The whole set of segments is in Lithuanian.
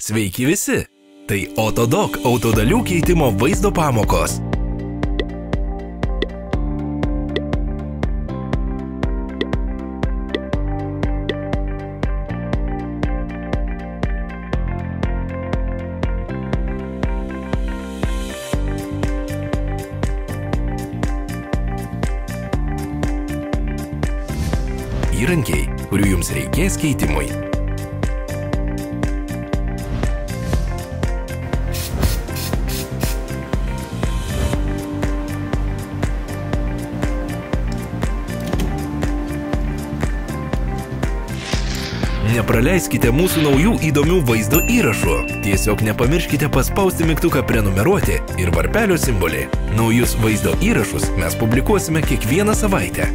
Sveiki visi! Tai Autodoc autodalių keitimo vaizdo pamokos. Įrankiai, kurių jums reikės keitimui. Nepraleiskite mūsų naujų įdomių vaizdo įrašų. Tiesiog nepamirškite paspausti mygtuką prenumeruoti ir varpelio simbolį. Naujus vaizdo įrašus mes publikuosime kiekvieną savaitę.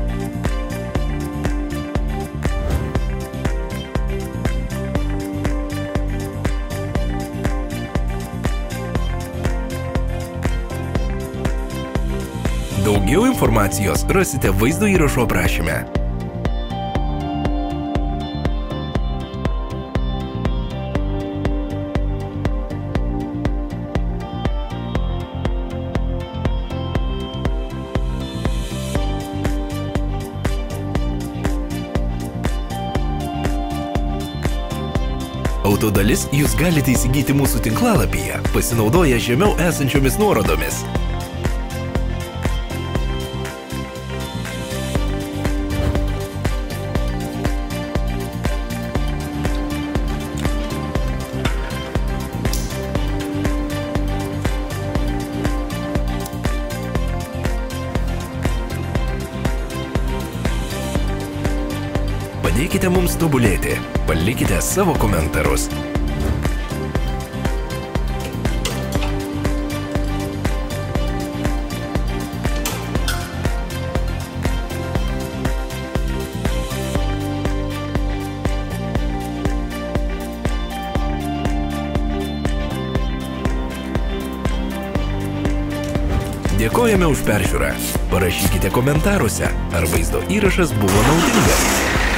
Daugiau informacijos rasite vaizdo įrašo aprašyme. Autodalis jūs galite įsigyti mūsų tinklalapyje, pasinaudoję žemiau esančiomis nuorodomis. Padėkite mums tobulėti, palikite savo komentarus. Dėkojame už peržiūrą. Parašykite komentaruose, ar vaizdo įrašas buvo naudingas.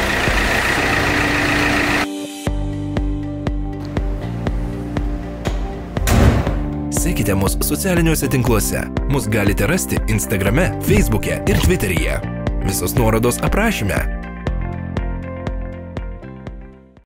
Sekite mus socialiniuose tinkluose. Mus galite rasti Instagrame, Facebook'e ir Twitter'yje. Visos nuorodos aprašyme.